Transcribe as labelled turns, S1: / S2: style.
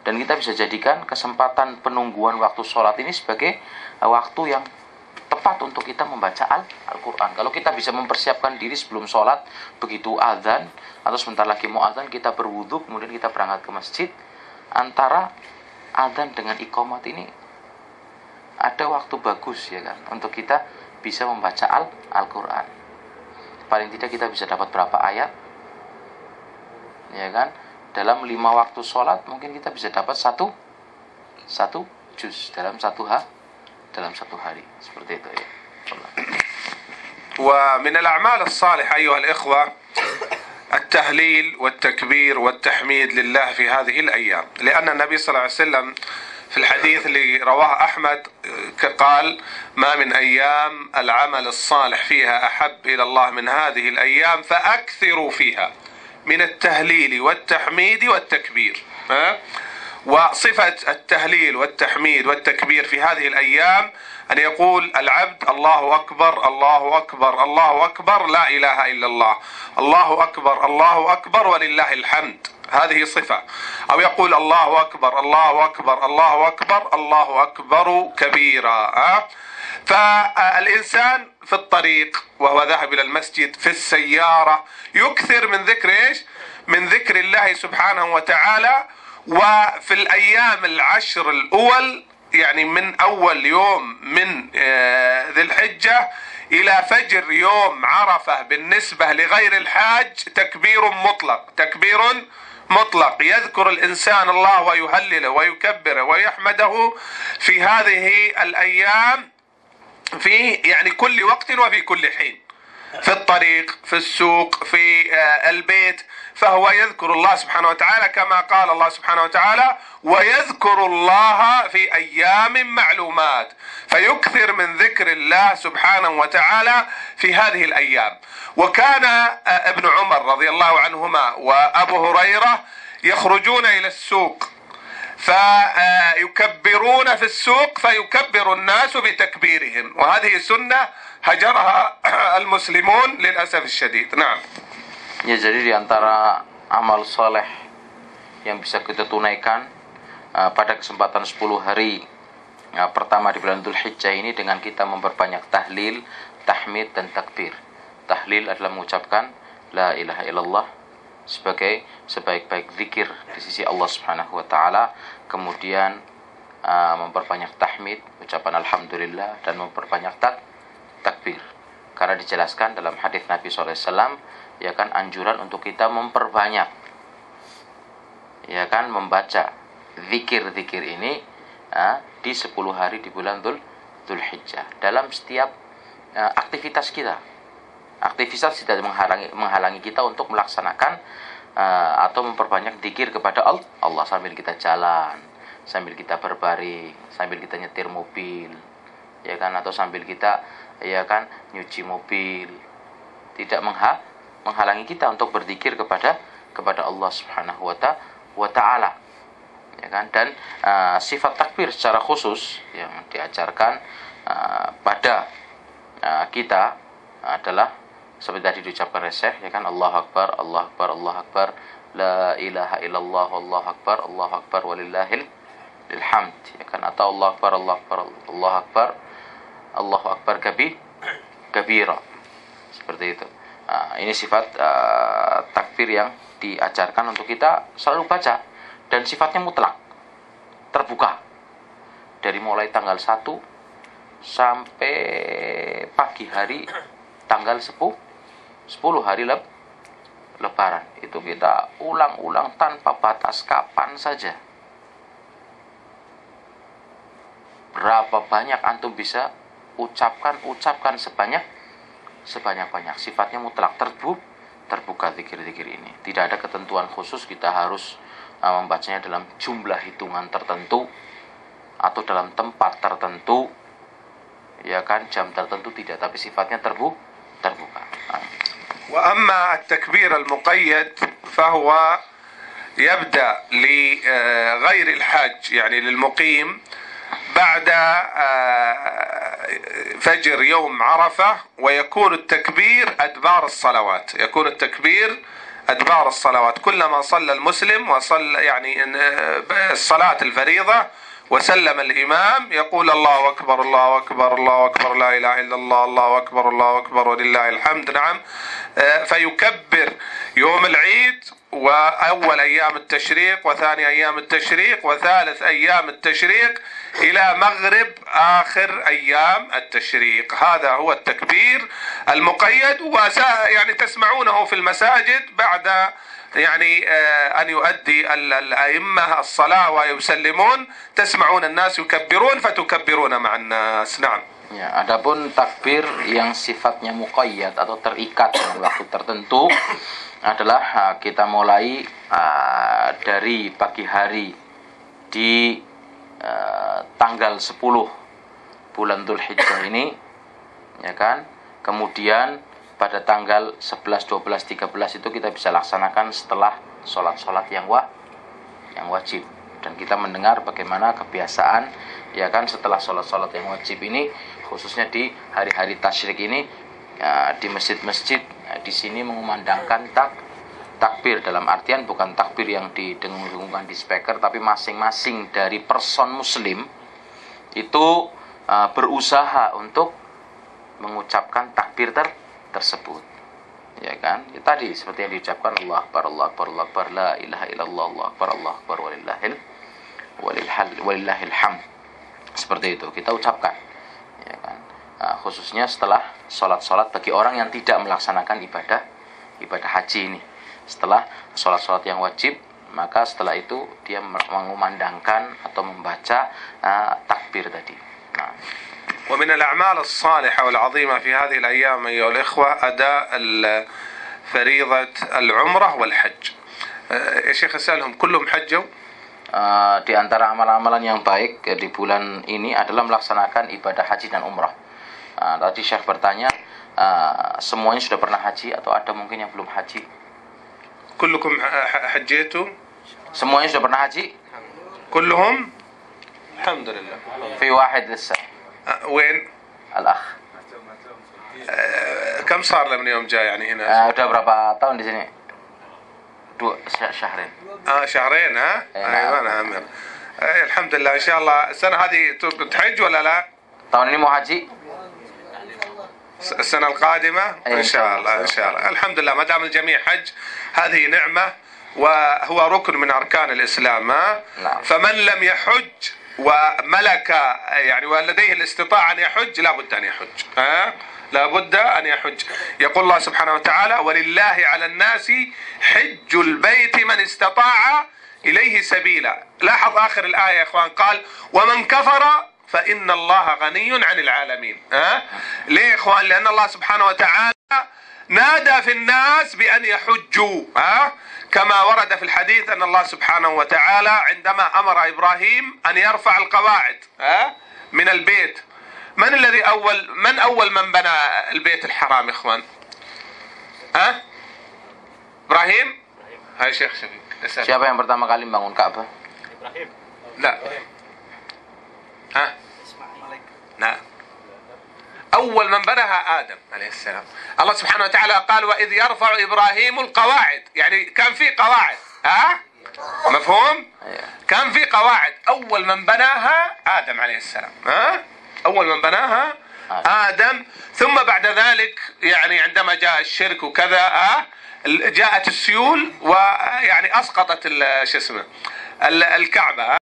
S1: Dan kita bisa jadikan kesempatan penungguan waktu sholat ini sebagai waktu yang tepat untuk kita membaca Al-Quran. Kalau kita bisa mempersiapkan diri sebelum sholat, begitu azan atau sebentar lagi mau azan, kita berwudu, kemudian kita berangkat ke masjid. Antara azan dengan iqamat ini ada waktu bagus, ya kan, untuk kita bisa membaca Al-Quran. Paling tidak kita bisa dapat berapa ayat, ya kan. Dalam 5 waktu sholat mungkin kita bisa dapat satu juz dalam satu hari, seperti itu ya.
S2: ومن الأعمال الصالحة أيها الإخوة التهليل والتكبير والتحميد لله في هذه الأيام، لأن النبي صلى الله عليه وسلم في الحديث اللي رواه أحمد قال: ما من أيام العمل الصالح فيها أحب إلى الله من هذه الأيام فأكثروا فيها من التهليل والتحميد والتكبير. وصفة التهليل والتحميد والتكبير في هذه الأيام أن يقول العبد: الله أكبر الله أكبر الله أكبر لا إله إلا الله، الله أكبر الله أكبر ولله الحمد. هذه صفة. أو يقول: الله أكبر الله أكبر الله أكبر الله أكبر كبيرا. فالإنسان في الطريق وهو ذاهب إلى المسجد، في السيارة، يكثر من ذكر إيش؟ من ذكر الله سبحانه وتعالى. وفي الأيام العشر الأول، يعني من أول يوم من ذي الحجة إلى فجر يوم عرفة، بالنسبة لغير الحاج تكبير مطلق، تكبير مطلق. يذكر الإنسان الله ويهلله ويكبره ويحمده في هذه الأيام في يعني كل وقت وفي كل حين، في الطريق، في السوق، في البيت، فهو يذكر الله سبحانه وتعالى كما قال الله سبحانه وتعالى: ويذكر الله في أيام معلومات. فيكثر من ذكر الله سبحانه وتعالى في هذه الأيام. وكان ابن عمر رضي الله عنهما وأبو هريرة يخرجون إلى السوق فيكبرون في السوق فيكبر الناس بتكبيرهم، وهذه سنة هجرها المسلمون للأسف الشديد. نعم.
S1: Ya, jadi diantara amal soleh yang bisa kita tunaikan pada kesempatan 10 hari pertama di bulan Dzul Hijjah ini dengan kita memperbanyak tahlil, tahmid dan takbir. Tahlil adalah mengucapkan la ilaha illallah sebagai sebaik-baik zikir di sisi Allah Subhanahu wa taala, kemudian memperbanyak tahmid, ucapan alhamdulillah, dan memperbanyak takbir. Karena dijelaskan dalam hadis Nabi SAW, ya kan, anjuran untuk kita memperbanyak, ya kan, membaca zikir-zikir ini di 10 hari di bulan Dzul Hijjah dalam setiap aktivitas kita. Aktivitas tidak menghalangi kita untuk melaksanakan atau memperbanyak zikir kepada Allah sambil kita jalan, sambil kita berbaring, sambil kita nyetir mobil, ya kan, atau sambil kita, ya kan, nyuci mobil. Tidak menghalangi kita untuk berzikir kepada Allah Subhanahu wa taala, ya kan. Dan sifat takbir secara khusus yang diajarkan pada kita adalah seperti tadi diucapkan reseh, ya kan, Allahu Akbar, Allahu Akbar, Allahu Akbar, la ilaha illallah, Allahu Akbar walillahil hamd, ya kan, atau Allahu Akbar, Allahu Akbar, Allahu Akbar, Allahu Akbar kabira, seperti itu. Ini sifat takbir yang diajarkan untuk kita selalu baca, dan sifatnya mutlak, terbuka dari mulai tanggal 1 sampai pagi hari tanggal 10 hari Lebaran. Itu kita ulang-ulang tanpa batas, kapan saja. Berapa banyak antum bisa ucapkan sebanyak-banyak. Sifatnya mutlak, terbuka zikir-zikir ini. Tidak ada ketentuan khusus kita harus membacanya dalam jumlah hitungan tertentu atau dalam tempat tertentu, ya kan, jam tertentu, tidak, tapi sifatnya terbuka.
S2: وأما التكبير المقيد فهو يبدأ لغير الحاج، يعني للمقيم، بعد فجر يوم عرفة، ويكون التكبير أدبار الصلوات، يكون التكبير أدبار الصلوات، كلما صلى المسلم وصلى يعني الصلاة الفريضة وسلم الإمام يقول الله أكبر الله أكبر الله أكبر لا إله إلا الله الله أكبر الله أكبر ولله الحمد. نعم. فيكبر يوم العيد وأول أيام التشريق وثاني أيام التشريق وثالث أيام التشريق إلى مغرب آخر أيام التشريق. هذا هو التكبير المقيد، يعني تسمعونه في المساجد بعد يعني أن يؤدي الأئمة الصلاة ويسلمون، تسمعون الناس يكبرون فتكبرون مع الناس. نعم.
S1: Ya, adapun takbir yang sifatnya muqayyad atau terikat dengan waktu tertentu adalah kita mulai dari pagi hari di tanggal 10 bulan Dzulhijjah ini, ya kan? Kemudian pada tanggal 11, 12, 13 itu kita bisa laksanakan setelah sholat-sholat yang wajib. Dan kita mendengar bagaimana kebiasaan, ya kan, setelah sholat-sholat yang wajib ini, khususnya di hari-hari tasyrik ini, di masjid-masjid di sini mengumandangkan takbir, dalam artian bukan takbir yang didengung-dengungkan di speaker, tapi masing-masing dari person muslim itu berusaha untuk mengucapkan takbir tersebut, ya kan? Ya, tadi seperti yang diucapkan Allah Akbar Allah Akbar Allah Akbar la ilaha illallah Allah Akbar Allah Akbar walillahil hamd. Seperti itu kita ucapkan, ya kan? Khususnya setelah sholat-sholat bagi orang yang tidak melaksanakan ibadah haji ini. Setelah sholat-sholat yang wajib, maka setelah itu dia mengumandangkan atau membaca takbir tadi. Nah.
S2: ومن الأعمال الصالحة والعظيمة في هذه الأيام أيها الإخوة أداء فريضة العمرة والحج. يا شيخ أسألهم كلهم حجوا؟
S1: Di antara amalan-amalan yang baik di bulan ini adalah melaksanakan ibadah haji dan umrah. Tadi Syekh bertanya, semuanya sudah pernah haji atau ada mungkin yang belum haji?
S2: كلكم حجيتوا؟
S1: Semuanya sudah pernah haji?
S2: كلهم؟ الحمد لله.
S1: في واحد لسه.
S2: وين؟
S1: الأخ.
S2: كم صار له من يوم جاء يعني هنا؟
S1: Udah berapa tahun di sini? 2 شهرين.
S2: شهرين ها؟ أيوة نعم. الحمد لله إن شاء الله السنة هذه تحج ولا لا؟
S1: Tahun ini mau haji?
S2: السنة القادمة إن شاء الله إن شاء الله. الحمد لله ما دام الجميع حج هذه نعمة وهو ركن من أركان الإسلام. فمن لم يحج وملك يعني ولديه الاستطاعة أن يحج لابد أن يحج. لابد أن يحج. يقول الله سبحانه وتعالى ولله على الناس حج البيت من استطاع إليه سبيلا. لاحظ آخر الآية يا إخوان قال ومن كفر فإن الله غني عن العالمين. ليه يا إخوان؟ لأن الله سبحانه وتعالى نادى في الناس بأن يحجوا، كما ورد في الحديث أن الله سبحانه وتعالى عندما أمر إبراهيم أن يرفع القواعد من البيت، من أول من بنى البيت الحرام يا إخوان؟ إبراهيم؟ هاي شيخ شفيق.
S1: Siapa yang pertama kali membangun Ka'bah?
S2: إبراهيم. لا. نعم. أول من بناها آدم عليه السلام. الله سبحانه وتعالى قال وإذ يرفع إبراهيم القواعد، يعني كان في قواعد. مفهوم؟ كان في قواعد. أول من بناها آدم عليه السلام. أول من بناها آدم، ثم بعد ذلك يعني عندما جاء الشرك وكذا جاءت السيول ويعني أسقطت شو اسمه الكعبة.